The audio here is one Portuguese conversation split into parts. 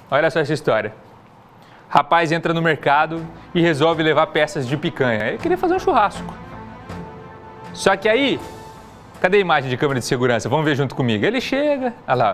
Olha só essa história. Rapaz entra no mercado e resolve levar peças de picanha. Ele queria fazer um churrasco. Só que aí, cadê a imagem de câmera de segurança? Vamos ver junto comigo. Ele chega, olha lá.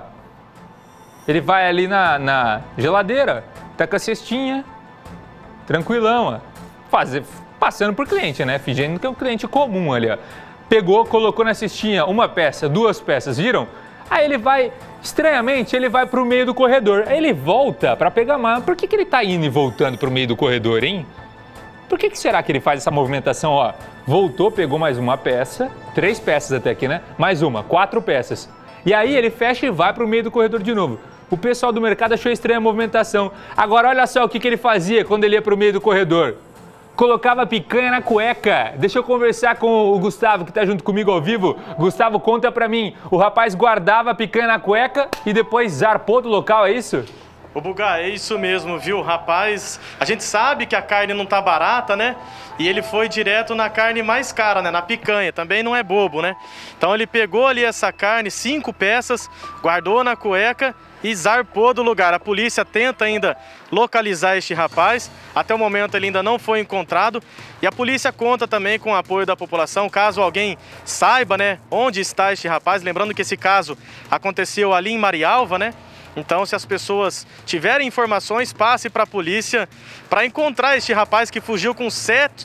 Ele vai ali na geladeira, tá com a cestinha, tranquilão, ó. Passando por cliente, né? Fingindo que é um cliente comum ali, ó. Pegou, colocou na cestinha uma peça, duas peças, viram? Aí ele vai, estranhamente, ele vai pro meio do corredor. Aí ele volta para pegar mais. Por que ele tá indo e voltando pro meio do corredor, hein? Por que será que ele faz essa movimentação, ó? Voltou, pegou mais uma peça, 3 peças até aqui, né? Mais uma, 4 peças. E aí ele fecha e vai pro meio do corredor de novo. O pessoal do mercado achou estranha a movimentação. Agora olha só o que ele fazia quando ele ia pro meio do corredor. Colocava picanha na cueca. Deixa eu conversar com o Gustavo, que tá junto comigo ao vivo. Gustavo, conta pra mim. O rapaz guardava a picanha na cueca e depois zarpou do local, é isso? Ô Buga, é isso mesmo, viu? Rapaz, a gente sabe que a carne não tá barata, né? E ele foi direto na carne mais cara, né? Na picanha, também não é bobo, né? Então ele pegou ali essa carne, 5 peças, guardou na cueca e zarpou do lugar. A polícia tenta ainda localizar este rapaz. Até o momento ele ainda não foi encontrado. E a polícia conta também com o apoio da população, caso alguém saiba, né, onde está este rapaz. Lembrando que esse caso aconteceu ali em Marialva, né? Então, se as pessoas tiverem informações, passe para a polícia para encontrar este rapaz que fugiu com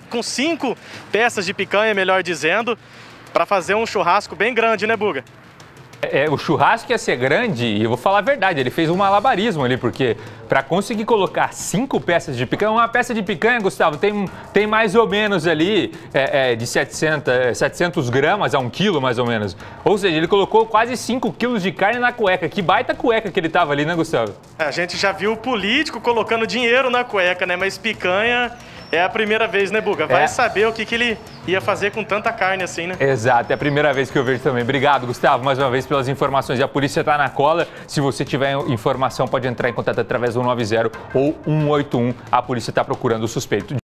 5 peças de picanha, melhor dizendo, para fazer um churrasco bem grande, né, Buga? O churrasco ia ser grande e eu vou falar a verdade, ele fez um malabarismo ali, porque para conseguir colocar 5 peças de picanha, uma peça de picanha, Gustavo, tem mais ou menos ali de 700 gramas a 1 quilo, mais ou menos. Ou seja, ele colocou quase 5 quilos de carne na cueca. Que baita cueca que ele tava ali, né, Gustavo? A gente já viu o político colocando dinheiro na cueca, né? Mas picanha é a primeira vez, né, Buga? Vai saber o que ele ia fazer com tanta carne assim, né? Exato, é a primeira vez que eu vejo também. Obrigado, Gustavo, mais uma vez pelas informações. E a polícia está na cola. Se você tiver informação, pode entrar em contato através do 90 ou 181. A polícia está procurando o suspeito.